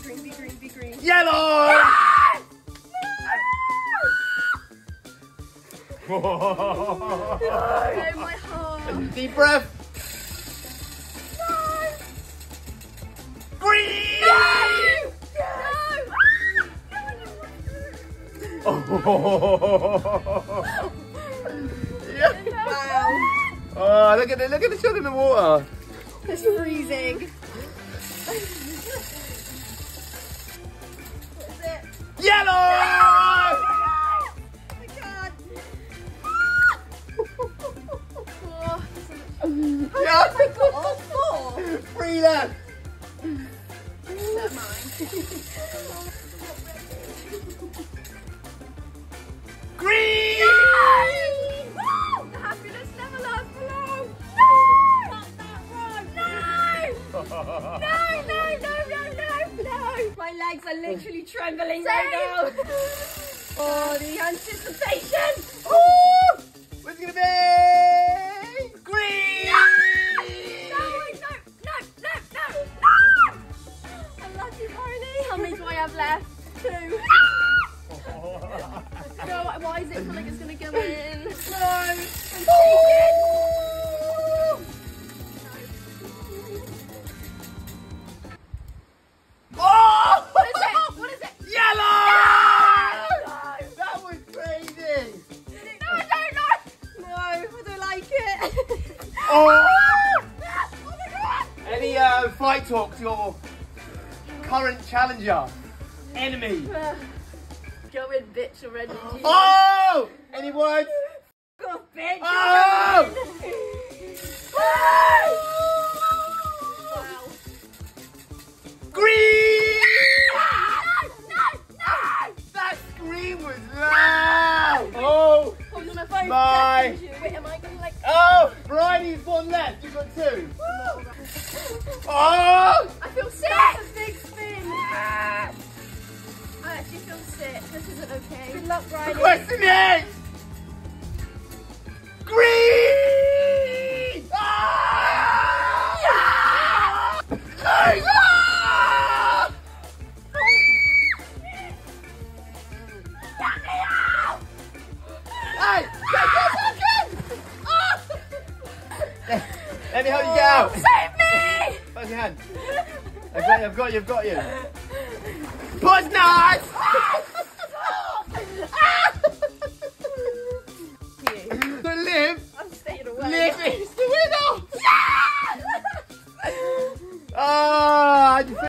green, be green, be green. Yellow! Oh, my heart. Deep breath. Green! No! Yeah. Wow. Oh, look at the shot in the water. It's freezing. What is it? Yellow! Oh my god. Yeah. I got all four. 3 left. They're mine. Green! The happiness never lasts for long. Not that one. No! No! My legs are literally trembling right now. Oh, the anticipation. Ooh! What's it gonna be? Green! No! Unlucky pony. How many do I have left? 2. No, why is it feel like it's gonna go in? No, I'm shaking. Oh! What is it? What is it? Yellow! No! That was crazy! No, I don't know. No, I don't like it. Oh! Oh my god! Any fight talk to your current challenger? Enemy? Go in, bitch, already. Oh! Any words? Go off, bitch. Oh! Wow. Green! No! That scream was loud! Oh! Hold on my phone. Bye. Wait, am I gonna like... Oh! Bridie's 1 left, you've got 2. Oh! I feel sick. That's a big spin. I actually feel sick. This isn't okay. Good luck, The Riley. question is... Green! Ah! Ah! Hey! Let me help you get out. Save me! Put your hand. I've got you. Puss nuts! The live I'm staying away. is the winner! Ah,